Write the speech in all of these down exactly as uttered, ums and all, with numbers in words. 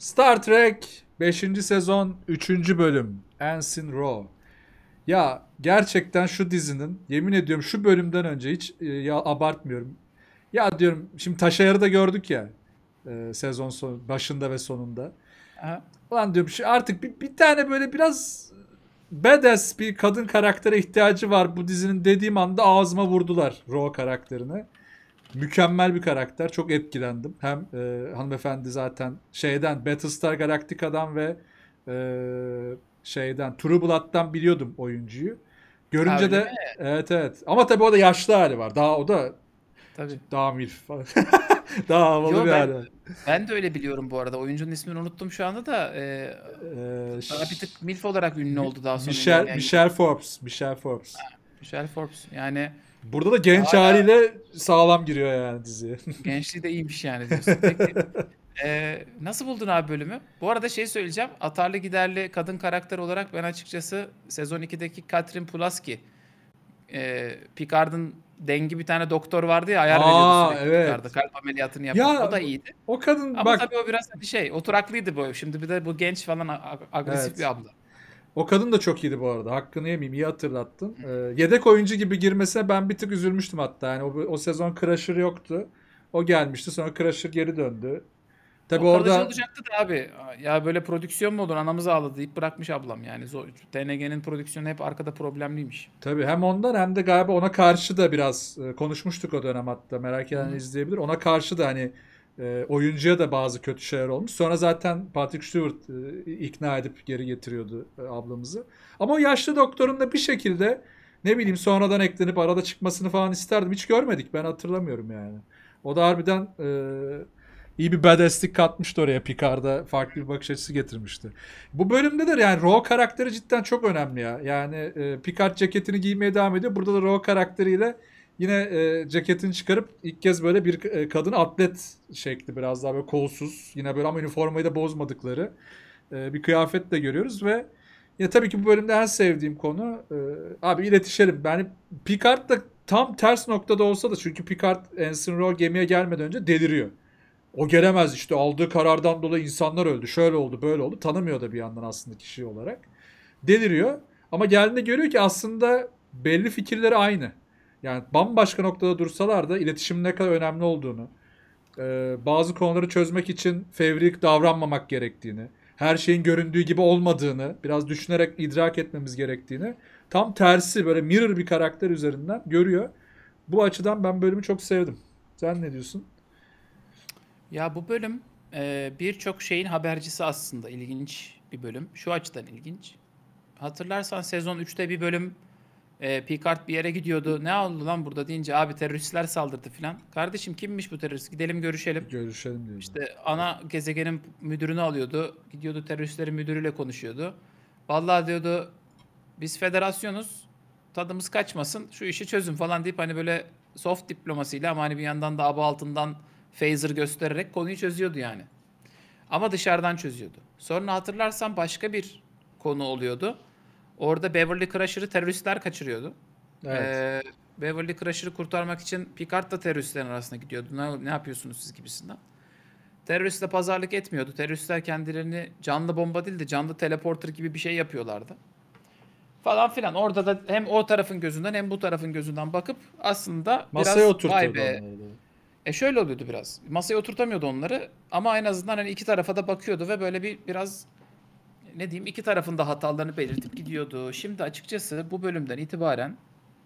Star Trek beşinci sezon üçüncü bölüm Ensign Ro. Ya gerçekten şu dizinin yemin ediyorum şu bölümden önce hiç e, ya abartmıyorum. Ya diyorum şimdi Taşayar'ı da gördük ya e, sezon son, başında ve sonunda. Aha. Ulan diyorum şu artık bir, bir tane böyle biraz badass bir kadın karaktere ihtiyacı var bu dizinin dediğim anda ağzıma vurdular Ro karakterini. Mükemmel bir karakter. Çok etkilendim. Hem e, hanımefendi zaten şeyden Battlestar Galactica'dan ve e, şeyden True Blood'dan biliyordum oyuncuyu. Ha, Görünce öyle mi? de evet evet. Ama tabii o da yaşlı hali var. Daha o da Tabii. daha milf falan. Daha havalı Yo bir ben hali var. ben de öyle biliyorum bu arada. Oyuncunun ismini unuttum şu anda da e, E, daha bir ş- tık MILF olarak ünlü Mi- oldu daha sonra Michelle, ilerleyen Michelle yıllarda. Forbes. Michelle Forbes. Michelle Forbes. Yani Burada da genç hala haliyle sağlam giriyor yani diziye. gençliği de iyiymiş yani diyorsun. Peki e, nasıl buldun abi bölümü? Bu arada şey söyleyeceğim. Atarlı giderli kadın karakter olarak ben açıkçası sezon ikideki Katrin Pulaski, e, Picard'ın dengi bir tane doktor vardı ya, ayar veriyordu Aa sürekli Picard'a. evet. Kalp ameliyatını yapan. O Ya da iyiydi. o kadın Ama bak tabii o biraz hani şey, oturaklıydı bu. Şimdi bir de bu genç falan a- agresif evet. bir abla. O kadın da çok iyiydi bu arada. Hakkını yemeyeyim. İyi hatırlattın. Ee, yedek oyuncu gibi girmesine ben bir tık üzülmüştüm hatta. Yani o, o sezon Crusher yoktu. O gelmişti. Sonra Crusher geri döndü. Tabii O kalıcı orada olacaktı da abi. Ya böyle prodüksiyon mu olur, anamız ağladı deyip bırakmış ablam yani. Zor. T N G'nin prodüksiyonu hep arkada problemliymiş. tabii hem ondan hem de galiba ona karşı da biraz e, konuşmuştuk o dönem hatta. Merak Hı eden hı. izleyebilir. Ona karşı da hani e, oyuncuya da bazı kötü şeyler olmuş. Sonra zaten Patrick Stewart e, ikna edip geri getiriyordu e, ablamızı. Ama o yaşlı doktorun da bir şekilde ne bileyim sonradan eklenip arada çıkmasını falan isterdim. Hiç görmedik. Ben hatırlamıyorum yani. O da harbiden e, iyi bir badasslik katmıştı oraya. Picard'a farklı bir bakış açısı getirmişti. Bu bölümde de yani Ro karakteri cidden çok önemli ya. Yani e, Picard ceketini giymeye devam ediyor. Burada da Ro karakteriyle yine e, ceketini çıkarıp ilk kez böyle bir e, kadın atlet şekli, biraz daha böyle kolsuz. Yine böyle ama üniformayı da bozmadıkları e, bir kıyafetle görüyoruz ve ya tabii ki bu bölümde en sevdiğim konu e, abi iletişelim. Yani Picard da tam ters noktada olsa da, çünkü Picard Ensign Ro gemiye gelmeden önce deliriyor. O gelemez işte, aldığı karardan dolayı insanlar öldü. Şöyle oldu, böyle oldu. Tanımıyor da bir yandan aslında kişi olarak. Deliriyor. Ama geldiğinde görüyor ki aslında belli fikirleri aynı. Yani bambaşka noktada dursalar da iletişimin ne kadar önemli olduğunu, e, bazı konuları çözmek için fevri davranmamak gerektiğini, her şeyin göründüğü gibi olmadığını biraz düşünerek idrak etmemiz gerektiğini, tam tersi böyle mirror bir karakter üzerinden görüyor. Bu açıdan ben bölümü çok sevdim. Sen ne diyorsun? Ya bu bölüm e, birçok şeyin habercisi aslında. İlginç bir bölüm. Şu açıdan ilginç. Hatırlarsan sezon üçte bir bölüm, e, Picard bir yere gidiyordu. Ne oldu lan burada deyince, abi teröristler saldırdı filan. Kardeşim kimmiş bu terörist? Gidelim görüşelim. Bir görüşelim diyordu. İşte ana gezegenin müdürünü alıyordu. Gidiyordu teröristlerin müdürüyle konuşuyordu. Vallahi diyordu, biz federasyonuz. Tadımız kaçmasın. Şu işi çözün falan deyip hani böyle soft diplomasıyla ama hani bir yandan da aba altından phaser göstererek konuyu çözüyordu yani. Ama dışarıdan çözüyordu. Sonra hatırlarsan başka bir konu oluyordu. Orada Beverly Crusher'ı teröristler kaçırıyordu. Evet. Ee, Beverly Crusher'ı kurtarmak için Picard da teröristlerin arasına gidiyordu. Ne, ne yapıyorsunuz siz gibisinden. Teröristle pazarlık etmiyordu. Teröristler kendilerini canlı bomba değil de canlı teleporter gibi bir şey yapıyorlardı. Falan filan. Orada da hem o tarafın gözünden hem bu tarafın gözünden bakıp aslında Masaya biraz vay oturtuyordu be. onları da. E şöyle oluyordu biraz. Masaya oturtamıyordu onları ama en azından hani iki tarafa da bakıyordu ve böyle bir biraz, ne diyeyim, iki tarafın da hatalarını belirtip gidiyordu. Şimdi açıkçası bu bölümden itibaren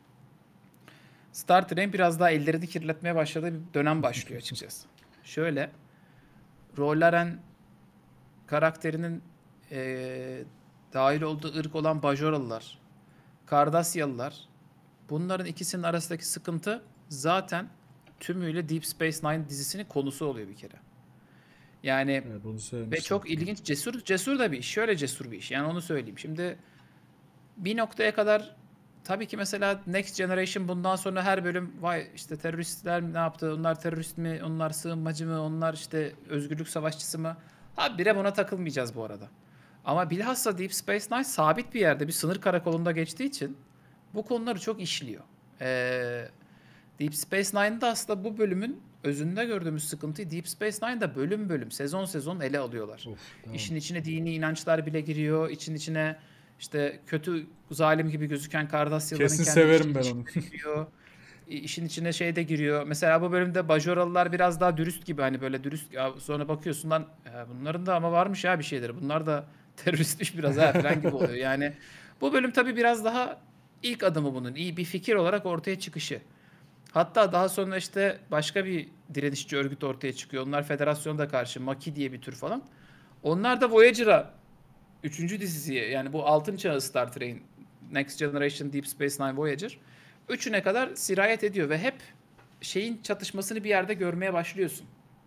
Star Trek'in biraz daha ellerini kirletmeye başladığı bir dönem başlıyor açıkçası. Şöyle, Rollaren karakterinin eee, dahil olduğu ırk olan Bajoralılar, Kardasyalılar, bunların ikisinin arasındaki sıkıntı zaten tümüyle Deep Space Nine dizisinin konusu oluyor bir kere. Yani Evet, bunu ve söylemiştin çok hatırlıyorum. ilginç, cesur cesur da bir iş. Şöyle cesur bir iş. Yani onu söyleyeyim. Şimdi bir noktaya kadar tabii ki mesela Next Generation bundan sonra her bölüm vay işte teröristler ne yaptı? Onlar terörist mi? Onlar sığınmacı mı? Onlar işte özgürlük savaşçısı mı? Ha, bire buna takılmayacağız bu arada. Ama bilhassa Deep Space Nine sabit bir yerde bir sınır karakolunda geçtiği için bu konuları çok işliyor. Ee, Deep Space Nine'da aslında bu bölümün özünde gördüğümüz sıkıntıyı Deep Space Nine'da bölüm bölüm, sezon sezon ele alıyorlar. Of, tamam. İşin içine dini inançlar bile giriyor. İçin içine işte kötü, zalim gibi gözüken Kardasyalıların Kesin kendi severim işi ben onu. giriyor. İ- İşin içine şey de giriyor. Mesela bu bölümde Bajoralılar biraz daha dürüst gibi, hani böyle dürüst, ya sonra bakıyorsun lan "Ya bunların da ama varmış ya bir şeyleri. Bunlar da teröristmiş biraz ha" falan gibi oluyor. Yani bu bölüm tabii biraz daha ilk adımı bunun. İyi bir fikir olarak ortaya çıkışı. Hatta daha sonra işte başka bir direnişçi örgüt ortaya çıkıyor. Onlar Federasyon'a da karşı, Maki diye bir tür falan. Onlar da Voyager'a üçüncü dizisi, yani bu altın çağı Star Trek'in, Next Generation, Deep Space Nine, Voyager. Üçüne kadar sirayet ediyor ve hep şeyin çatışmasını bir yerde görmeye başlıyorsun.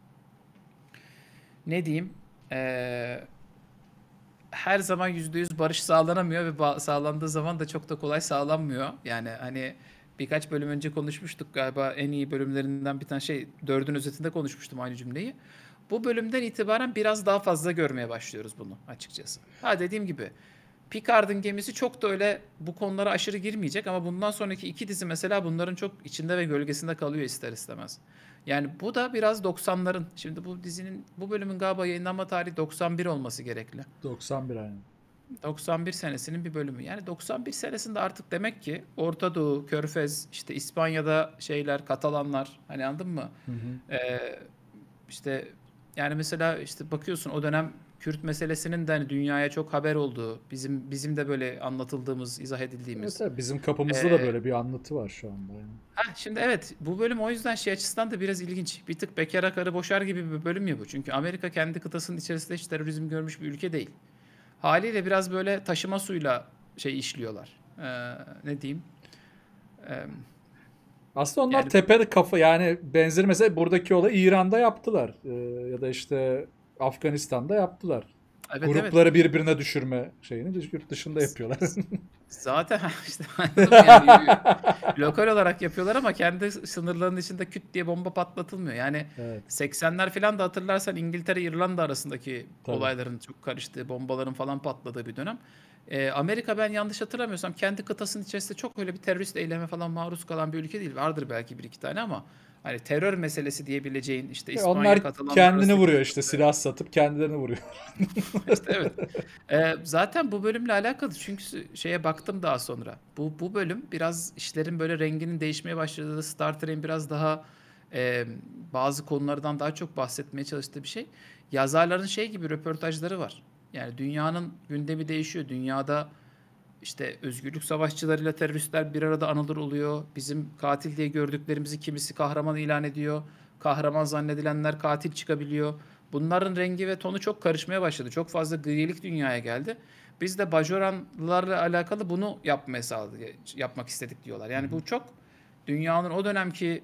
Ne diyeyim? Ee, her zaman yüzde yüz barış sağlanamıyor ve ba- sağlandığı zaman da çok da kolay sağlanmıyor. Yani hani birkaç bölüm önce konuşmuştuk galiba, en iyi bölümlerinden bir tane şey, dördün özetinde konuşmuştum aynı cümleyi. Bu bölümden itibaren biraz daha fazla görmeye başlıyoruz bunu açıkçası. Ha, dediğim gibi Picard'ın gemisi çok da öyle bu konulara aşırı girmeyecek ama bundan sonraki iki dizi mesela bunların çok içinde ve gölgesinde kalıyor ister istemez. Yani bu da biraz doksanların. Şimdi bu dizinin, bu bölümün galiba yayınlanma tarihi doksan bir olması gerekli. doksan bir aynen. doksan bir senesinin bir bölümü. Yani doksan bir senesinde artık demek ki Orta Doğu, Körfez, işte İspanya'da şeyler, Katalanlar, hani anladın mı? Hı hı. Ee, işte yani mesela işte bakıyorsun o dönem Kürt meselesinin de hani dünyaya çok haber olduğu, bizim bizim de böyle anlatıldığımız, izah Evet, edildiğimiz. evet, bizim kapımızda da Ee, böyle bir anlatı var şu anda. Yani. ha, şimdi evet, bu bölüm o yüzden şey açısından da biraz ilginç. Bir tık bekara karı boşar gibi bir bölüm ya bu. Çünkü Amerika kendi kıtasının içerisinde hiç terörizm görmüş bir ülke değil. Haliyle biraz böyle taşıma suyla şey işliyorlar. Ee, ne diyeyim? Ee, Aslında onlar yani tepede kafa, yani benzeri mesela buradaki olay İran'da yaptılar. Ee, ya da işte Afganistan'da yaptılar. evet, evet. Grupları birbirine düşürme şeyini yurt dışında yapıyorlar. Zaten işte anladın mı? Yani lokal olarak yapıyorlar ama kendi sınırlarının içinde küt diye bomba patlatılmıyor. Yani Evet, seksenler falan da hatırlarsan İngiltere İrlanda arasındaki tabii. olayların çok karıştığı, bombaların falan patladığı bir dönem. Ee, Amerika, ben yanlış hatırlamıyorsam, kendi kıtasının içerisinde çok öyle bir terörist eyleme falan maruz kalan bir ülke değil. Vardır belki bir iki tane ama hani terör meselesi diyebileceğin işte E, İspanya onlar Katalanlar kendini arasındaki vuruyor işte, sıkıntı. silah satıp kendilerini vuruyor. İşte evet. Ee, zaten bu bölümle alakalı, çünkü şeye baktım daha sonra. Bu bu bölüm biraz işlerin böyle renginin değişmeye başladığı, Star Trek'in biraz daha e, bazı konulardan daha çok bahsetmeye çalıştığı bir şey. Yazarların şey gibi röportajları var. Yani dünyanın gündemi değişiyor. Dünyada işte özgürlük savaşçılarıyla teröristler bir arada anılır oluyor. Bizim katil diye gördüklerimizi kimisi kahraman ilan ediyor. Kahraman zannedilenler katil çıkabiliyor. Bunların rengi ve tonu çok karışmaya başladı. Çok fazla grilik dünyaya geldi. Biz de Bajoranlarla alakalı bunu yapmaya sağladık, yapmak istedik diyorlar. Hı Yani hı. bu çok dünyanın o dönemki,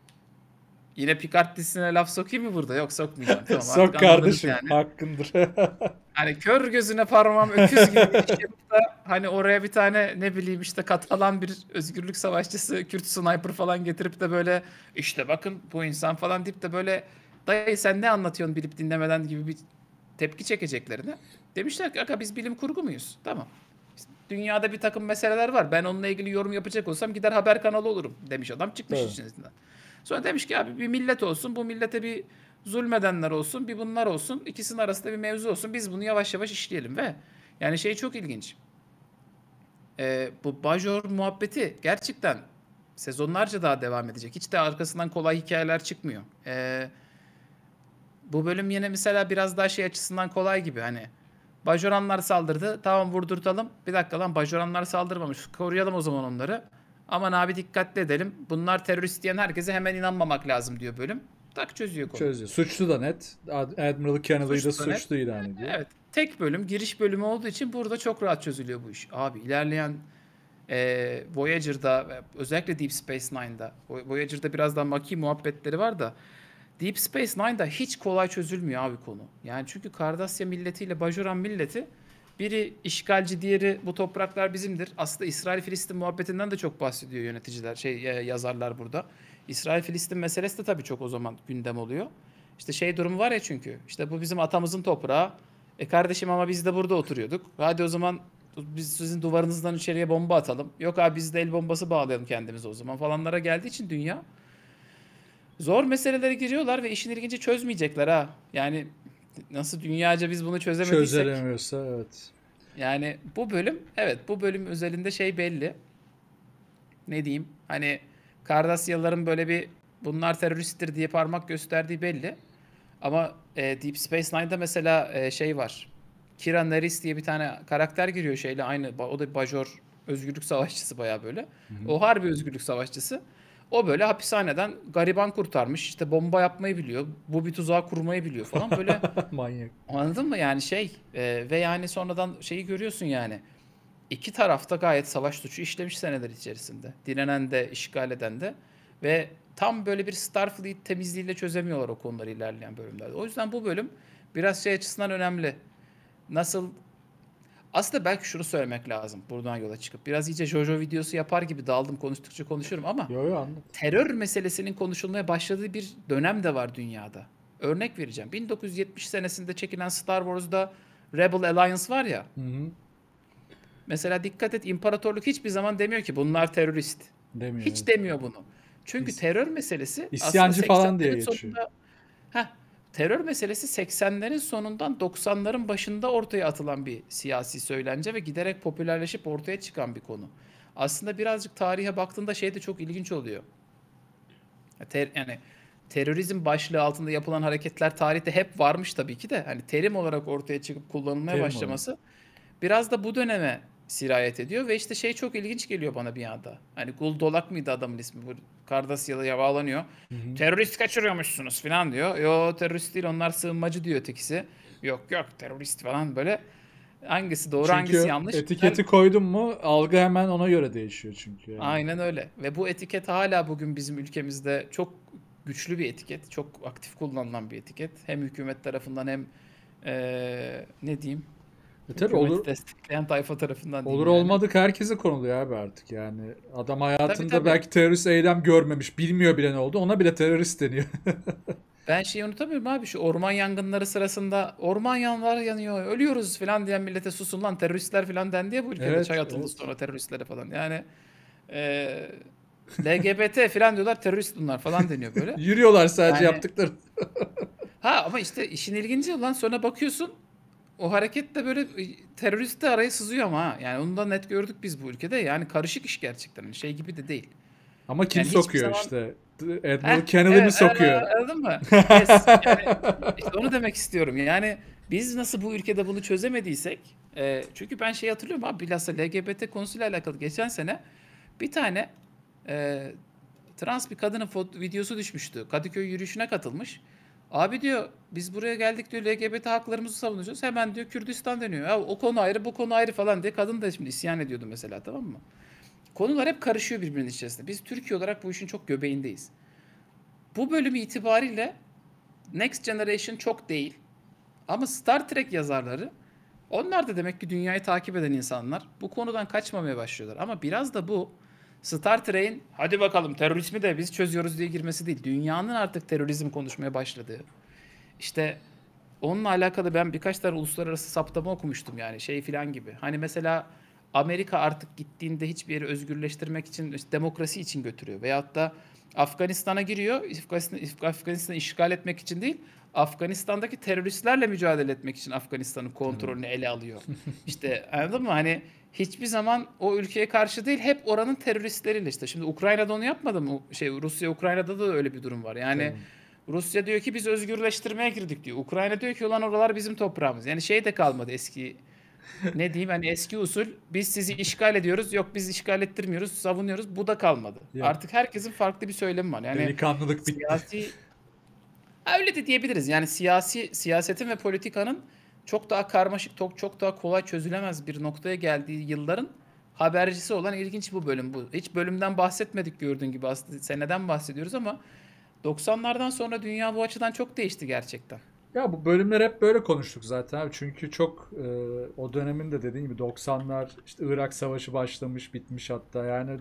yine Picard dizisine laf sokayım mı burada? Yok, sokmayacağım. Tamam, artık Sok anladınız kardeşim, yani. hakkındır. Hani kör gözüne parmağım öküz gibi bir iş yapıp da hani oraya bir tane ne bileyim işte Katalan bir özgürlük savaşçısı, Kürt sniper falan getirip de böyle işte bakın bu insan falan deyip de böyle dayı sen ne anlatıyorsun bilip dinlemeden gibi bir tepki çekeceklerine. Demişler ki aga biz bilim kurgu muyuz? Tamam. Dünyada bir takım meseleler var. Ben onunla ilgili yorum yapacak olsam gider haber kanalı olurum demiş adam, çıkmış Tabii. içinden. Sonra demiş ki abi bir millet olsun, bu millete bir zulmedenler olsun, bir bunlar olsun, ikisinin arasında bir mevzu olsun, biz bunu yavaş yavaş işleyelim. Ve yani şey çok ilginç. Ee, bu Bajor muhabbeti gerçekten sezonlarca daha devam edecek. Hiç de arkasından kolay hikayeler çıkmıyor. Ee, bu bölüm yine mesela biraz daha şey açısından kolay gibi, hani Bajoranlar saldırdı. Tamam, vurdurtalım. Bir dakika lan, Bajoranlar saldırmamış. Koruyalım o zaman onları. Aman abi dikkatli edelim. Bunlar terörist diyen herkese hemen inanmamak lazım diyor bölüm. Tak, çözüyor konuyu. Çözüyor. Suçlu da net. Ad- Admiral Kennedy'yi da Suçlu da net. suçlu ilan ediyor. Evet. Tek bölüm, giriş bölümü olduğu için burada çok rahat çözülüyor bu iş. Abi ilerleyen e, Voyager'da ve özellikle Deep Space Nine'da. Voyager'da biraz daha maki muhabbetleri var da Deep Space Nine'da hiç kolay çözülmüyor abi konu. Yani çünkü Kardasya milletiyle Bajoran milleti, biri işgalci, diğeri bu topraklar bizimdir. Aslında İsrail-Filistin muhabbetinden de çok bahsediyor yöneticiler, şey yazarlar burada. İsrail-Filistin meselesi de tabii çok o zaman gündem oluyor. İşte şey durumu var ya, çünkü işte bu bizim atamızın toprağı. E kardeşim ama biz de burada oturuyorduk. Hadi o zaman biz sizin duvarınızdan içeriye bomba atalım. Yok abi biz de el bombası bağlayalım kendimize o zaman falanlara geldiği için dünya. Zor meselelere giriyorlar ve işin ilginci çözmeyecekler ha. Yani nasıl dünyaca biz bunu çözemediysek. Çözülemiyorsa evet. Yani bu bölüm, evet, bu bölüm özelinde şey belli. Ne diyeyim? Hani Kardasyalıların böyle bir bunlar teröristtir diye parmak gösterdiği belli. Ama e, Deep Space Nine'da mesela e, şey var. Kira Nerys diye bir tane karakter giriyor şeyle aynı. ba- O da bir bajor özgürlük savaşçısı bayağı böyle. Hı hı. O harbi özgürlük savaşçısı. O böyle hapishaneden gariban kurtarmış. İşte bomba yapmayı biliyor. Bu bir tuzağı kurmayı biliyor falan. Böyle Manyak. anladın mı? Yani şey e, ve yani sonradan şeyi görüyorsun yani. İki tarafta gayet savaş suçu işlemiş seneler içerisinde. Direnen de, işgal eden de ve tam böyle bir Starfleet temizliğiyle çözemiyorlar o konuları ilerleyen bölümlerde. O yüzden bu bölüm biraz şey açısından önemli. Nasıl aslında belki şunu söylemek lazım buradan yola çıkıp. Biraz iyice JoJo videosu yapar gibi daldım konuştukça konuşuyorum ama Yo yo anlat. terör meselesinin konuşulmaya başladığı bir dönem de var dünyada. Örnek vereceğim. bin dokuz yüz yetmiş senesinde çekilen Star Wars'da Rebel Alliance var ya. Hı hı. Mesela dikkat et, imparatorluk hiçbir zaman demiyor ki bunlar terörist. Demiyor. Hiç Evet. demiyor bunu. Çünkü İs- terör meselesi İsyancı aslında falan diye seksenlerin geçiyor. sonunda heh, terör meselesi seksenlerin sonundan doksanların başında ortaya atılan bir siyasi söylence ve giderek popülerleşip ortaya çıkan bir konu. Aslında birazcık tarihe baktığında şey de çok ilginç oluyor. Ter, yani terörizm başlığı altında yapılan hareketler tarihte hep varmış tabii ki de. Hani terim olarak ortaya çıkıp kullanılmaya Terim olarak. başlaması biraz da bu döneme sirayet ediyor ve işte şey çok ilginç geliyor bana bir anda. Hani Gul Dolak mıydı adamın ismi? Bu Kardasyalı'ya bağlanıyor. Hı hı. Terörist kaçırıyormuşsunuz falan diyor. Yo terörist değil, onlar sığınmacı diyor ötekisi. Yok yok terörist falan böyle. Hangisi doğru hangisi Çünkü yanlış? Ben etiketi koydun mu algı hemen ona göre değişiyor çünkü yani. aynen öyle. Ve bu etiket hala bugün bizim ülkemizde çok güçlü bir etiket. Çok aktif kullanılan bir etiket. Hem hükümet tarafından hem eee, ne diyeyim, E tabii hükümeti olur destekleyen tayfa tarafından olur diyeyim yani. olmadık herkese konuluyor abi artık yani. Adam Tabii hayatında tabii. belki terörist eylem görmemiş, bilmiyor bile ne oldu. Ona bile terörist deniyor. Ben şeyi unutamıyorum abi, şu orman yangınları sırasında orman yanlar yanıyor ölüyoruz falan diyen millete susun lan teröristler falan dendi ya bu ülkede, Evet, çay atıldı evet. sonra teröristlere falan. Yani eee L G B T falan diyorlar, terörist bunlar falan deniyor böyle. Yürüyorlar sadece Yani yaptıkları. ha ama işte işin ilginci lan, sonra bakıyorsun o hareket de böyle e, terörist de araya sızıyor ama ha. Yani onu da net gördük biz bu ülkede. Yani karışık iş gerçekten. Hani şey gibi de değil. Ama kim Yani hiçbir sokuyor zaman işte? heh, Admiral Kennedy mi evet, evet, sokuyor? anladın mı? Yes. Yani işte onu demek istiyorum. Yani biz nasıl bu ülkede bunu çözemediysek e, çünkü ben şey hatırlıyorum abi, bilhassa L G B T konusuyla alakalı geçen sene bir tane e, trans bir kadının foto, videosu düşmüştü. Kadıköy yürüyüşüne katılmış. Abi diyor biz buraya geldik diyor, L G B T haklarımızı savunuyoruz. Hemen diyor Kürdistan deniyor. Ya o konu ayrı bu konu ayrı falan diye kadın da şimdi isyan ediyordu mesela, tamam mı? Konular hep karışıyor birbirinin içerisinde. Biz Türkiye olarak bu işin çok göbeğindeyiz. Bu bölüm itibariyle Next Generation çok değil. Ama Star Trek yazarları, onlar da demek ki dünyayı takip eden insanlar, bu konudan kaçmamaya başlıyorlar. Ama biraz da bu Star Trek'in hadi bakalım terörizmi de biz çözüyoruz diye girmesi değil. Dünyanın artık terörizm konuşmaya başladığı. İşte onunla alakalı ben birkaç tane uluslararası saptama okumuştum yani şey filan gibi. Hani mesela Amerika artık gittiğinde hiçbir yeri özgürleştirmek için, işte demokrasi için götürüyor. Veyahut da Afganistan'a giriyor. Afganistan, Afganistan'ı işgal etmek için değil, Afganistan'daki teröristlerle mücadele etmek için Afganistan'ın Evet. kontrolünü ele alıyor. İşte anladın mı? Hani hiçbir zaman o ülkeye karşı değil, hep oranın teröristleriyle işte. Şimdi Ukrayna'da onu yapmadı mı? Şey Rusya Ukrayna'da da öyle bir durum var. Yani Tabii. Rusya diyor ki biz özgürleştirmeye girdik diyor. Ukrayna diyor ki ulan oralar bizim toprağımız. Yani şey de kalmadı eski, ne diyeyim, hani eski usul biz sizi işgal ediyoruz, yok biz işgal ettirmiyoruz, savunuyoruz, bu da kalmadı. Yok. Artık herkesin farklı bir söylemi var. Yani Delikanlılık bitti. siyasi, ha, öyle de diyebiliriz. Yani siyasi siyasetin ve politikanın çok daha karmaşık, çok, çok daha kolay çözülemez bir noktaya geldiği yılların habercisi olan ilginç bu bölüm bu. Hiç bölümden bahsetmedik gördüğün gibi, aslında seneden bahsediyoruz ama doksanlardan sonra dünya bu açıdan çok değişti gerçekten. Ya bu bölümler hep böyle konuştuk zaten abi. Çünkü çok e, o dönemin de dediğin gibi doksanlar işte Irak Savaşı başlamış bitmiş hatta yani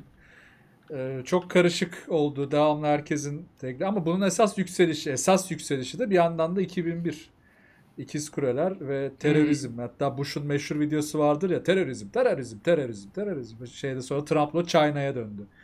e, çok karışık oldu. Devamlı herkesin tekli ama bunun esas yükselişi esas yükselişi de bir yandan da iki bin bir İkiz Kuleler ve Hmm. terörizm. Hatta Bush'un meşhur videosu vardır ya terörizm, terörizm, terörizm, terörizm. Şeyde sonra Trump'la China'ya döndü.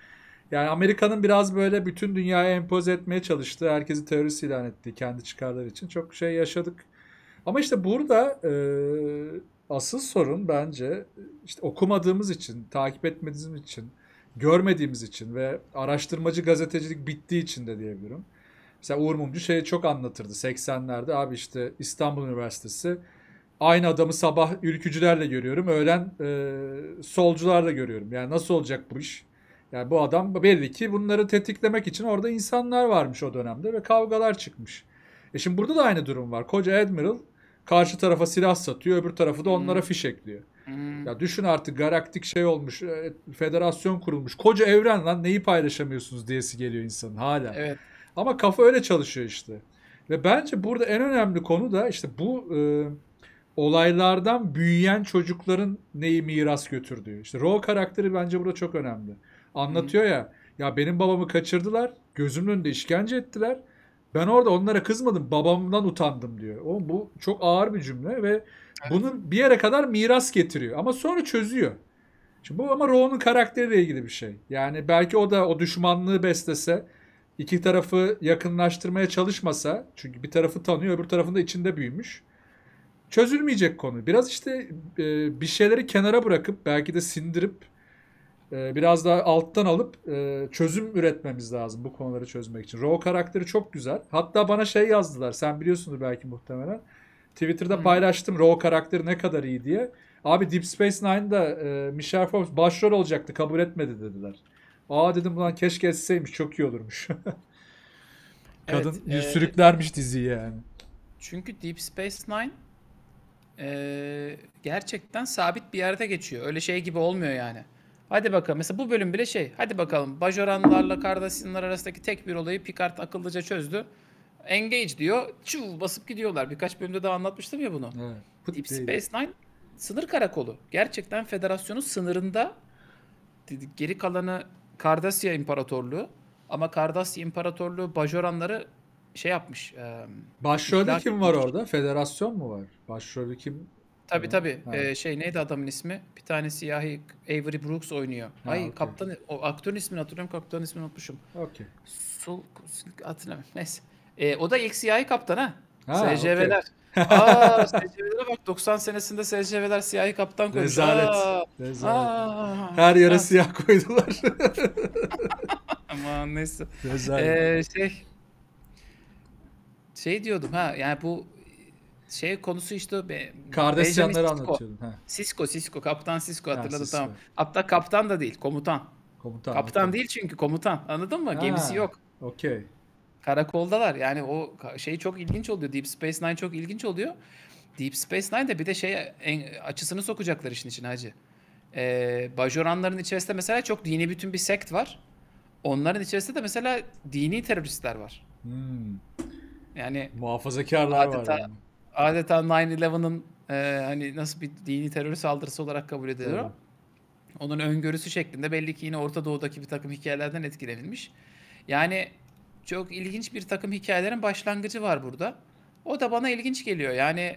Yani Amerika'nın biraz böyle bütün dünyaya empoze etmeye çalıştığı, herkesi terörist ilan ettiği kendi çıkarları için çok şey yaşadık. Ama işte burada e, asıl sorun bence işte okumadığımız için, takip etmediğimiz için, görmediğimiz için ve araştırmacı gazetecilik bittiği için de diyebilirim. Mesela Uğur Mumcu şeyi çok anlatırdı seksenlerde, abi işte İstanbul Üniversitesi, aynı adamı sabah ülkücülerle görüyorum, öğlen e, solcularla görüyorum. Yani nasıl olacak bu iş? Yani bu adam belli ki bunları tetiklemek için orada insanlar varmış o dönemde ve kavgalar çıkmış. E şimdi burada da aynı durum var. Koca Admiral karşı tarafa silah satıyor, öbür tarafı da onlara Hmm. fişekliyor. Hmm. Ya düşün artık, galaktik şey olmuş, e, federasyon kurulmuş. Koca evren lan, neyi paylaşamıyorsunuz diyesi geliyor insanın hala. Evet. Ama kafa öyle çalışıyor işte. Ve bence burada en önemli konu da işte bu e, olaylardan büyüyen çocukların neyi miras götürdüğü. İşte Ro karakteri bence burada çok önemli. Hmm. Anlatıyor ya, ya benim babamı kaçırdılar, gözümün önünde işkence ettiler. Ben orada onlara kızmadım, babamdan utandım diyor. O bu çok ağır bir cümle ve Evet. bunun bir yere kadar miras getiriyor ama sonra çözüyor. Şimdi bu ama Ro'nun karakteriyle ilgili bir şey. Yani belki o da o düşmanlığı beslese, iki tarafı yakınlaştırmaya çalışmasa, çünkü bir tarafı tanıyor, öbür tarafında içinde büyümüş, çözülmeyecek konu. Biraz işte e, bir şeyleri kenara bırakıp belki de sindirip e, biraz daha alttan alıp e, çözüm üretmemiz lazım bu konuları çözmek için. Ro karakteri çok güzel. Hatta bana şey yazdılar. Sen biliyorsundur belki, muhtemelen. Twitter'da Hmm. paylaştım Ro karakteri ne kadar iyi diye. Abi Deep Space Nine'da e, Michelle Forbes başrol olacaktı, kabul etmedi dediler. Aa dedim, ulan keşke etseymiş, çok iyi olurmuş. Evet. Kadın yüz e, sürüklermiş diziyi yani. çünkü Deep Space Nine e, gerçekten sabit bir yerde geçiyor. Öyle şey gibi olmuyor yani. Hadi bakalım. Mesela bu bölüm bile şey. Hadi bakalım. Bajoranlarla Cardassianlar arasındaki tek bir olayı Picard akıllıca çözdü. Engage diyor. Çuv basıp gidiyorlar. Birkaç bölümde daha anlatmıştım ya bunu. Evet. Deep Pıt değil. Space Nine sınır karakolu. Gerçekten federasyonun sınırında, geri kalanı Kardasya İmparatorluğu. Ama Kardasya İmparatorluğu Bajoranları şey yapmış. E, Başrolde ihlak kim var etmiş. orada? Federasyon mu var? Başrolde kim Tabii var? tabii. Ha, E, şey neydi adamın ismi? Bir tane siyahi, Avery Brooks oynuyor. ha Ay okey. kaptan, o aktörün ismini hatırlıyorum. Kaptanın ismini unutmuşum. Okey. Sul, hatırlamıyorum. Neyse. E, o da ilk siyahi kaptan ha. Ha, okey. S C V'ler. Aa, S C V'lere bak, doksan senesinde S C V'ler siyahi kaptan koymuş. Rezalet. Aa, Rezalet. aa, Her yere ah, siyah koydular. aman neyse. Rezalet. E, şey şey diyordum ha, yani bu şey konusu işte Be- Benjamin Kardasyanları Sisko. anlatıyordum. Ha, Sisko, Sisko, Kaptan Sisko, ha hatırladım tamam. Sisko. Hatta kaptan da değil, komutan. Komutan, okey. Kaptan değil çünkü komutan. Anladın mı? Gemisi Ha, yok. okey. Karakoldalar. Yani o ka- şey çok ilginç oluyor. Deep Space Nine çok ilginç oluyor. Deep Space Nine'de bir de şey en, açısını sokacaklar işin içine hacı. Ee, Bajoranların içerisinde mesela çok dini bütün bir sekt var. Onların içerisinde de mesela dini teröristler var. Hmm. Yani Muhafazakarlar var adeta yani. adeta nine eleven'ın e, hani nasıl bir dini terör saldırısı olarak kabul Tabii. ediliyor. Onun öngörüsü şeklinde belli ki yine Orta Doğu'daki bir takım hikayelerden etkilenilmiş. Yani çok ilginç bir takım hikayelerin başlangıcı var burada. O da bana ilginç geliyor. Yani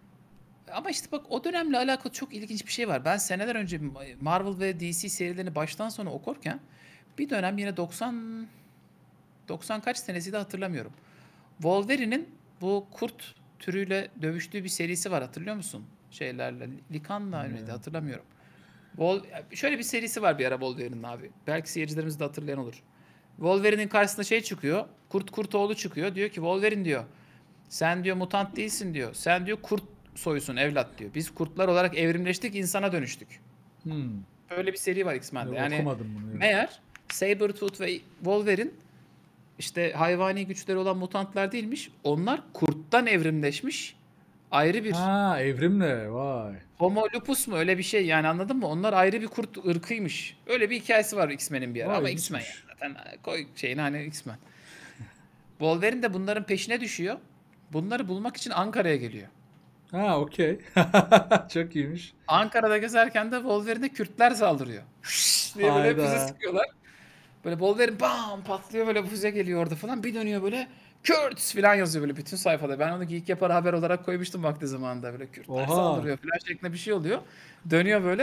ama işte bak, o dönemle alakalı çok ilginç bir şey var. Ben seneler önce Marvel ve D C serilerini baştan sona okurken bir dönem yine doksan doksan kaç senesiydi hatırlamıyorum. Wolverine'in bu kurt türüyle dövüştüğü bir serisi var, hatırlıyor musun? Şeylerle. Likan'la mıydı Hmm. hatırlamıyorum. Vol şöyle bir serisi var bir ara Wolverine'in abi. Belki seyircilerimiz de hatırlayan olur. Wolverine'in karşısına şey çıkıyor. Kurt Kurtoğlu çıkıyor. Diyor ki Wolverine diyor. Sen diyor mutant değilsin diyor. Sen diyor kurt soyusun evlat diyor. Biz kurtlar olarak evrimleştik, insana dönüştük. Hmm. Böyle bir seri var X-Men'de. Yok, Yani okumadım bunu. Yok. meğer Sabretooth ve Wolverine işte hayvani güçleri olan mutantlar değilmiş. Onlar kurttan evrimleşmiş. Ayrı bir Ha, evrimle. Vay. Homo lupus mu, öyle bir şey yani, anladın mı? Onlar ayrı bir kurt ırkıymış. Öyle bir hikayesi var X-Men'in bir ara, Vay, ama X-Men yani ilginçmiş. zaten koy şeyini hani X-Men. Wolverine de bunların peşine düşüyor. Bunları bulmak için Ankara'ya geliyor. Ha, okey. Çok iyiymiş. Ankara'da gezerken de Wolverine'e Kürtler saldırıyor. diye böyle füze Hayda. sıkıyorlar. Böyle Wolverine bam patlıyor, böyle füze geliyor orada falan. Bir dönüyor böyle Kürts falan yazıyor böyle bütün sayfada. Ben onu Geek Yapar haber olarak koymuştum vakti zamanında. Böyle Kürtler Oha. saldırıyor falan şeklinde bir şey oluyor. Dönüyor böyle.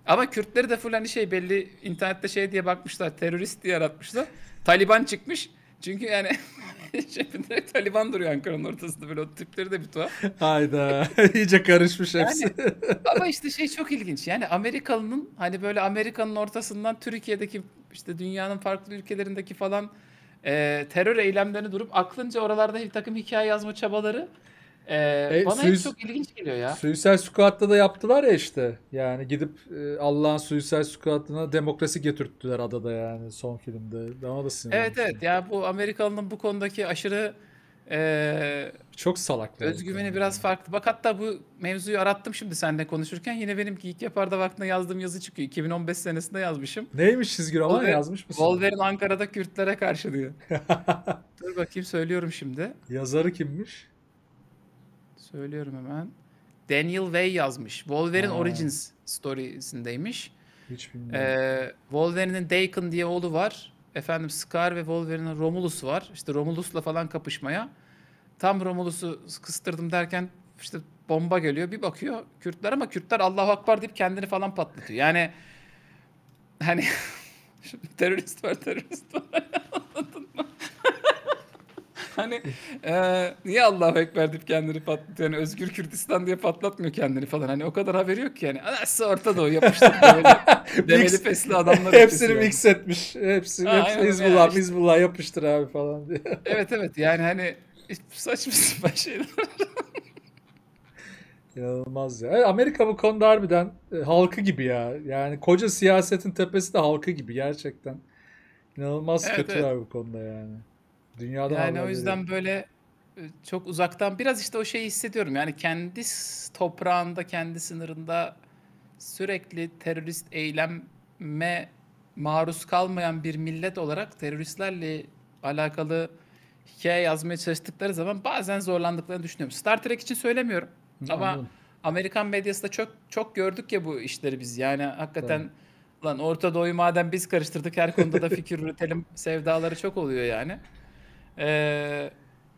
Ama Kürtleri de full hani şey belli internette şey diye bakmışlar. Terörist diye yaratmışlar. Taliban çıkmış. Çünkü yani cebinde Taliban duruyor Ankara'nın ortasında böyle o tipleri de bir tuhaf. Hayda. İyice karışmış hepsi. Yani ama işte şey çok ilginç. Yani Amerikalı'nın hani böyle Amerika'nın ortasından Türkiye'deki işte dünyanın farklı ülkelerindeki falan e, terör eylemlerini durup aklınca oralarda bir takım hikaye yazma çabaları e, E, bana hep Suicide, çok ilginç geliyor ya. Suicide Squad'da da yaptılar ya işte. Yani gidip e, Allah'ın Suicide Squad'ına demokrasi getirttiler adada yani son filmde. Bana da Evet sinirlenmiştim. evet ya bu Amerikalı'nın bu konudaki aşırı e, Çok salaklar bu özgüveni konuda. biraz farklı. Bak hatta bu mevzuyu arattım şimdi seninle konuşurken yine benim Geek Yapar'da vaktinde yazdığım yazı çıkıyor. iki bin on beş senesinde yazmışım. Neymiş çizgi roman Wolverine, yazmış mısın? Wolverine Ankara'da Kürtlere karşı diyor. Dur bakayım söylüyorum şimdi. Yazarı kimmiş? Söylüyorum hemen. Daniel Way yazmış. Wolverine Ha, Origins storiesindeymiş. hiç bilmiyorum. Ee, Wolverine'in Daken diye oğlu var. Efendim Scar ve Wolverine'in Romulus var. İşte Romulus'la falan kapışmaya. Tam Romulus'u kıstırdım derken işte bomba geliyor. Bir bakıyor Kürtler ama Kürtler Allahu Akbar deyip kendini falan patlatıyor. Yani hani terörist var terörist var. Hani eee, niye Allahu Ekber deyip kendini patlatıyor? Yani Özgür Kürdistan diye patlatmıyor kendini falan. Hani o kadar haberi yok ki yani. Anası Orta Doğu yapıştır develi, develi Mix, fesli adamlar ülkesi hepsini yani. mix etmiş. Hepsi, Ha, hepsi aynen ya Hizbullah, işte. Hizbullah yapıştır abi falan diye. Evet evet yani hani saçma sapan şeyler. İnanılmaz ya. E, Amerika bu konuda harbiden e, halkı gibi ya. Yani koca siyasetin tepesi de halkı gibi gerçekten. İnanılmaz Evet evet. kötüler bu konuda yani. Dünyadan Yani o haberleri yok. yüzden böyle e, çok uzaktan biraz işte o şeyi hissediyorum. Yani kendi s- toprağında, kendi sınırında sürekli terörist eyleme maruz kalmayan bir millet olarak teröristlerle alakalı hikaye yazmaya çalıştıkları zaman bazen zorlandıklarını düşünüyorum. Star Trek için söylemiyorum Hı, ama anladım. Amerikan medyasında çok çok gördük ya bu işleri biz. Yani Tabii. hakikaten lan Orta Doğu'yu madem biz karıştırdık her konuda da fikir üretelim sevdaları çok oluyor yani. Ee,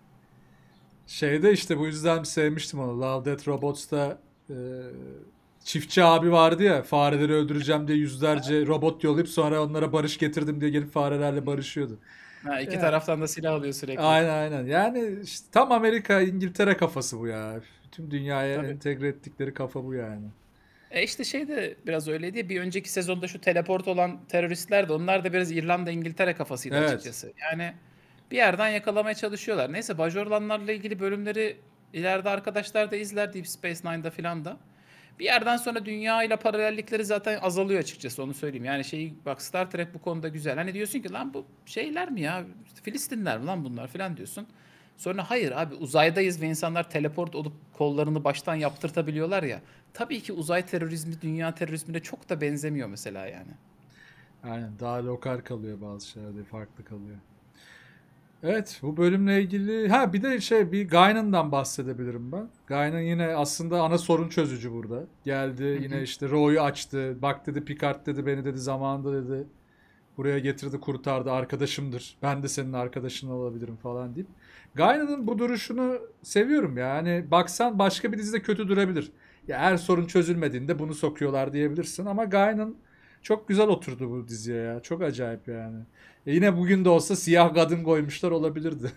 Şeyde işte bu yüzden sevmiştim onu. Love, Death Robots'ta e, çiftçi abi vardı ya, fareleri öldüreceğim diye yüzlerce robot yollayıp sonra onlara barış getirdim diye gelip farelerle barışıyordu. ha, iki Ya, taraftan da silah alıyor sürekli. aynen aynen. Yani işte tam Amerika İngiltere kafası bu ya. Tüm dünyaya Tabii. entegre ettikleri kafa bu yani. E işte şey de biraz öyleydi ya, bir önceki sezonda şu teleport olan teröristler de onlar da biraz İrlanda İngiltere kafasıydı Evet. açıkçası. Yani bir yerden yakalamaya çalışıyorlar. Neyse Bajorlanlarla ilgili bölümleri ileride arkadaşlar da izler Deep Space Nine'da filan da. Bir yerden sonra dünya ile paralellikleri zaten azalıyor açıkçası onu söyleyeyim. Yani şey bak Star Trek bu konuda güzel. Hani diyorsun ki lan bu şeyler mi ya? İşte Filistinler mi lan bunlar filan diyorsun. Sonra hayır abi uzaydayız ve insanlar teleport olup kollarını baştan yaptırtabiliyorlar ya. Tabii ki uzay terörizmi dünya terörizmine çok da benzemiyor mesela yani. Aynen. Daha lokal kalıyor bazı şeyler, farklı kalıyor. Evet, bu bölümle ilgili ha bir de şey bir Guinan'dan bahsedebilirim ben. Guinan yine aslında ana sorun çözücü burada. Geldi Hı yine hı. işte Ro'yu açtı. Bak dedi Picard dedi beni dedi zamanında dedi buraya getirdi kurtardı arkadaşımdır. Ben de senin arkadaşın olabilirim falan deyip. Guinan'ın bu duruşunu seviyorum ya. Yani baksan başka bir dizide kötü durabilir. Ya her sorun çözülmediğinde bunu sokuyorlar diyebilirsin ama Guinan çok güzel oturdu bu diziye ya. Çok acayip yani. E yine bugün de olsa siyah kadın koymuşlar olabilirdi.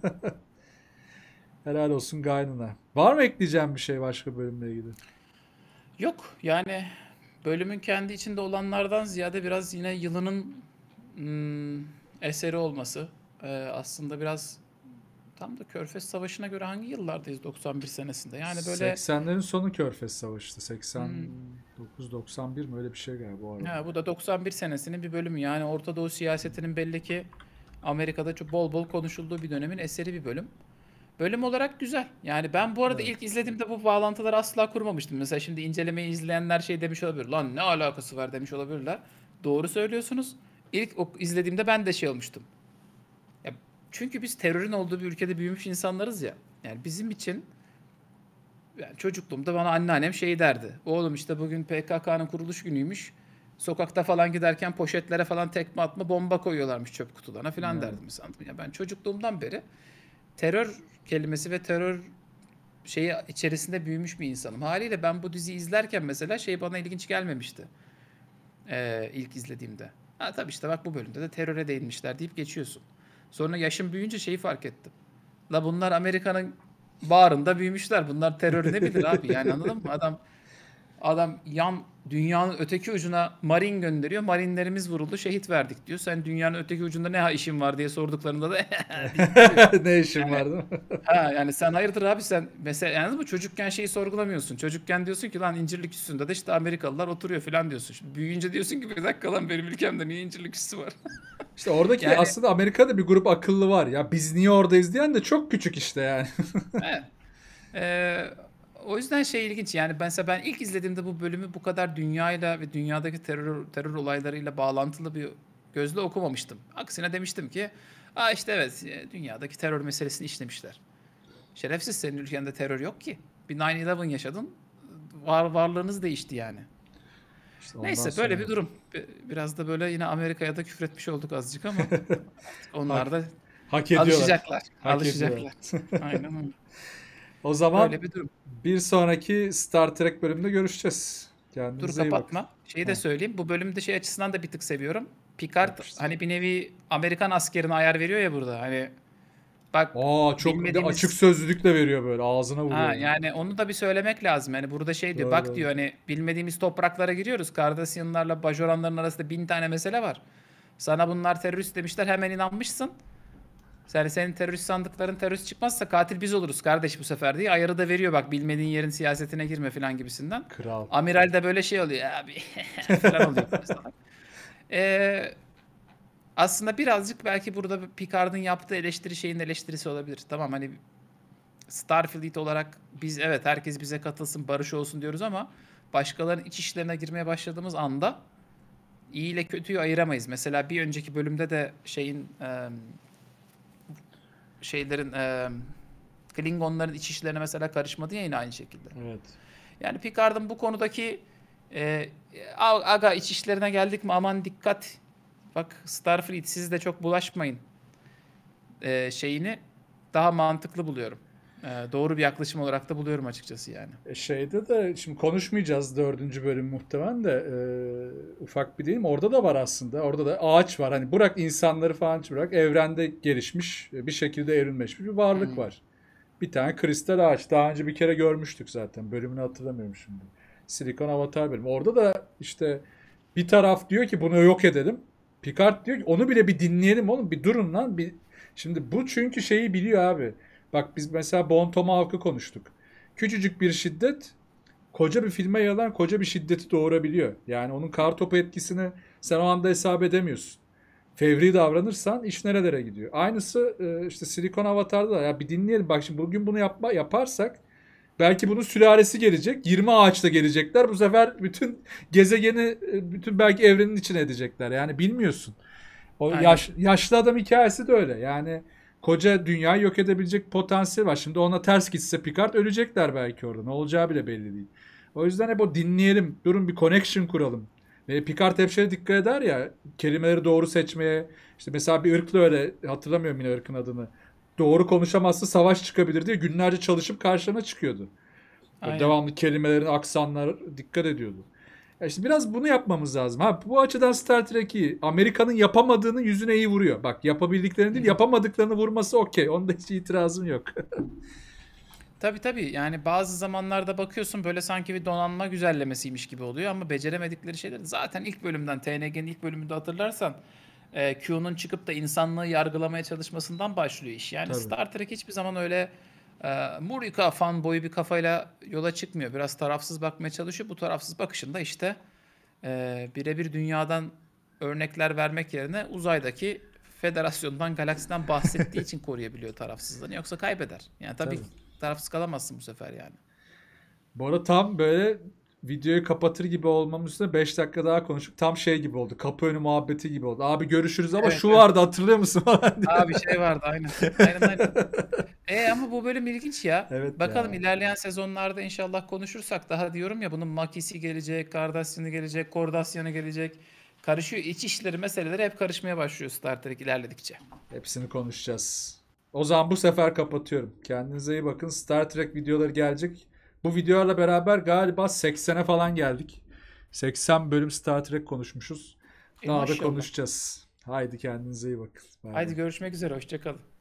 Helal olsun Guinan'a. Var mı ekleyeceğim bir şey başka bölümle ilgili? Yok yani bölümün kendi içinde olanlardan ziyade biraz yine yılının hmm, eseri olması. Ee, aslında biraz tam da Körfez Savaşı'na göre hangi yıllardayız doksan bir senesinde? Yani böyle seksenlerin sonu Körfez Savaşı'tı. hmm, seksen dokuz doksan bir mi öyle bir şey galiba bu arada. ha, bu da doksan bir senesinin bir bölümü. Yani Orta Doğu siyasetinin belli ki Amerika'da çok bol bol konuşulduğu bir dönemin eseri bir bölüm. Bölüm olarak güzel. Yani ben bu arada Evet. ilk izlediğimde bu bağlantıları asla kurmamıştım. Mesela şimdi incelemeyi izleyenler şey demiş olabilir. Lan ne alakası var demiş olabilirler. Doğru söylüyorsunuz. İlk o- izlediğimde ben de şey olmuştum. Ya, çünkü biz terörün olduğu bir ülkede büyümüş insanlarız ya. Yani bizim için yani çocukluğumda bana anneannem şey derdi. Oğlum işte bugün P K K'nın kuruluş günüymüş. Sokakta falan giderken poşetlere falan tekme atma bomba koyuyorlarmış çöp kutularına falan Evet. derdim mesela. Ya ben çocukluğumdan beri terör kelimesi ve terör şeyi içerisinde büyümüş bir insanım. Haliyle ben bu diziyi izlerken mesela şey bana ilginç gelmemişti. Ee, ilk izlediğimde. Ha tabii işte bak bu bölümde de teröre değinmişler deyip geçiyorsun. Sonra yaşım büyüyünce şeyi fark ettim. La bunlar Amerika'nın bağrında büyümüşler. Bunlar terör ne bilir abi, yani anladın mı? Adam Adam yan dünyanın öteki ucuna marin gönderiyor. Marinlerimiz vuruldu, şehit verdik diyor. Sen dünyanın öteki ucunda ne işin var diye sorduklarında da deyip gülüyor. Ne işin Yani var değil mi? ha yani sen hayırdır abi, sen mesela yani bu çocukken şeyi sorgulamıyorsun. Çocukken diyorsun ki lan incirlik üstünde de işte Amerikalılar oturuyor falan diyorsun. Şimdi büyüyünce diyorsun ki bir dakika lan, benim ülkemde niye incirlik üssü var? İşte oradaki Yani aslında Amerika'da bir grup akıllı var. Ya biz niye oradayız diyen de çok küçük işte yani. evet. Ee, O yüzden şey ilginç, yani mesela ben ilk izlediğimde bu bölümü bu kadar dünyayla ve dünyadaki terör terör olaylarıyla bağlantılı bir gözle okumamıştım. Aksine demiştim ki, aa işte evet, e, dünyadaki terör meselesini işlemişler. Şerefsiz, senin ülkende terör yok ki. Bir nine eleven yaşadın, var, varlığınız değişti yani. İşte ondan Neyse, böyle sonra bir durum. Bi- Biraz da böyle yine Amerika'ya da küfretmiş olduk azıcık ama artık onlar hak, da hak ediyorlar. alışacaklar. Hak ediyorlar. Alışacaklar. Aynen öyle. O zaman Böyle bir durum. bir sonraki Star Trek bölümünde görüşeceğiz. Dur Kendinize iyi bakın. kapatma. Şeyi de Ha, söyleyeyim. Bu bölümde şey açısından da bir tık seviyorum. Picard yapıştır. hani bir nevi Amerikan askerine ayar veriyor ya burada. Hani bak, Aa, çok bir de açık bilmediğimiz, sözlülükle veriyor böyle. Ağzına vuruyor ha yani. yani onu da bir söylemek lazım. Yani burada şey diyor. Doğru Bak doğru. diyor, hani bilmediğimiz topraklara giriyoruz. Cardassianlarla Bajoranların arasında bin tane mesele var. Sana bunlar terörist demişler, hemen inanmışsın. Yani senin terörist sandıkların terörist çıkmazsa katil biz oluruz kardeş bu sefer diye ayarı da veriyor, bak bilmediğin yerin siyasetine girme falan gibisinden. Kral. Amiral de böyle şey oluyor abi falan oluyor mesela. Ee, Aslında birazcık belki burada Picard'ın yaptığı eleştiri şeyin eleştirisi olabilir. Tamam, hani Starfleet olarak biz evet herkes bize katılsın, barış olsun diyoruz ama başkalarının iç işlerine girmeye başladığımız anda iyi ile kötüyü ayıramayız. Mesela bir önceki bölümde de şeyin e, şeylerin e, Klingonların iç işlerine mesela karışmadı ya, yine aynı şekilde. Evet. Yani Picard'ın bu konudaki e, aga iç işlerine geldik mi aman dikkat. Bak Starfleet siz de çok bulaşmayın e, şeyini daha mantıklı buluyorum. E, doğru bir yaklaşım olarak da buluyorum açıkçası yani. E, Şeyde de şimdi konuşmayacağız dördüncü bölüm muhtemelen de e, ufak bir deyim. Orada da var aslında. Orada da ağaç var. Hani bırak insanları falan bırak. Evrende gelişmiş bir şekilde evrimleşmiş bir varlık Hmm. var. Bir tane kristal ağaç. Daha önce bir kere görmüştük zaten. Bölümünü hatırlamıyorum şimdi. Silikon Avatar bölümü. Orada da işte bir taraf diyor ki bunu yok edelim. Picard diyor ki onu bile bir dinleyelim oğlum. Bir durun lan. Bir... Şimdi bu çünkü şeyi biliyor abi. Bak biz mesela Bon Tomahawk'ı konuştuk. Küçücük bir şiddet koca bir filme yalan koca bir şiddeti doğurabiliyor. Yani onun kartopu etkisini sen o anda hesap edemiyorsun. Fevri davranırsan iş nerelere gidiyor. Aynısı e, işte Silikon Avatar'da da. Ya bir dinleyelim. Bak şimdi bugün bunu yapma yaparsak belki bunun sülalesi gelecek. yirmi ağaçta gelecekler. Bu sefer bütün gezegeni, e, bütün belki evrenin içine edecekler. Yani bilmiyorsun. O Aynen. yaş, yaşlı adam hikayesi de öyle. Yani koca dünyayı yok edebilecek potansiyel var. Şimdi ona ters gitse Picard ölecekler belki orada. Ne olacağı bile belli değil. O yüzden hep o dinleyelim. Durun bir connection kuralım. Ve Picard hep şeye dikkat eder ya. Kelimeleri doğru seçmeye. İşte mesela bir ırkla öyle, hatırlamıyorum yine ırkın adını. Doğru konuşamazsa savaş çıkabilir diye günlerce çalışıp karşılarına çıkıyordu. Böyle Aynen. devamlı kelimelerin aksanlar dikkat ediyordu. Ya işte biraz bunu yapmamız lazım. Ha, bu açıdan Star Trek'i Amerika'nın yapamadığının yüzüne iyi vuruyor. Bak yapabildiklerini Hı değil hı. yapamadıklarını vurması okey. Onda hiç itirazım yok. Tabii tabii, yani bazı zamanlarda bakıyorsun böyle sanki bir donanma güzellemesiymiş gibi oluyor ama beceremedikleri şeyler zaten ilk bölümden, T N G'nin ilk bölümünde hatırlarsan e, Q'nun çıkıp da insanlığı yargılamaya çalışmasından başlıyor iş. Yani Tabii. Star Trek hiçbir zaman öyle e, Murika fanboyu bir kafayla yola çıkmıyor. Biraz tarafsız bakmaya çalışıyor. Bu tarafsız bakışında işte e, birebir dünyadan örnekler vermek yerine uzaydaki federasyondan, galaksiden bahsettiği için koruyabiliyor tarafsızlığını. Yoksa kaybeder. Yani tabii Tabii. tarafsız kalamazsın bu sefer yani. Bu arada tam böyle videoyu kapatır gibi olmamın üstüne beş dakika daha konuşup tam şey gibi oldu. Kapı önü muhabbeti gibi oldu. Abi görüşürüz ama Evet, şu evet. vardı hatırlıyor musun falan diye. Aa, bir şey vardı aynen. Aynen aynen. E ama bu bölüm ilginç ya. Evet Bakalım ya. ilerleyen sezonlarda inşallah konuşursak daha diyorum ya, bunun Makisi gelecek, Kardashian'ı gelecek, Kordashian'ı gelecek. Karışıyor. İç işleri meseleleri hep karışmaya başlıyor Star Trek ilerledikçe. Hepsini konuşacağız. O zaman bu sefer kapatıyorum. Kendinize iyi bakın. Star Trek videoları gelecek. Bu videolarla beraber galiba seksene falan geldik. seksen bölüm Star Trek konuşmuşuz. E, Daha da maşallah. konuşacağız. Haydi kendinize iyi bakın. Bay Haydi bay. görüşmek üzere. Hoşça kalın.